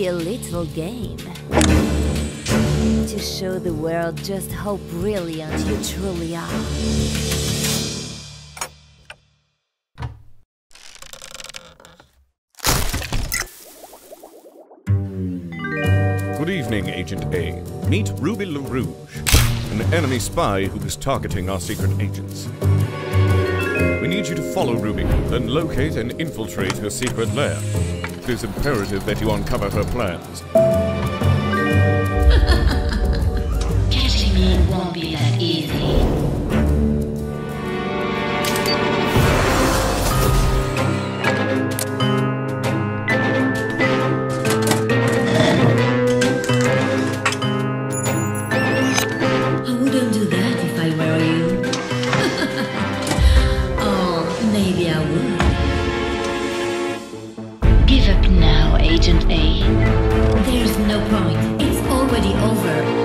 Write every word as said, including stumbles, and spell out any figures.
play a little game to show the world just how brilliant you truly are. Good evening, Agent A. Meet Ruby La Rouge, an enemy spy who is targeting our secret agents. We need you to follow Ruby, then locate and infiltrate her secret lair. It is imperative that you uncover her plans. Catching me won't be that easy. Give up now, Agent A. There's no point. It's already over.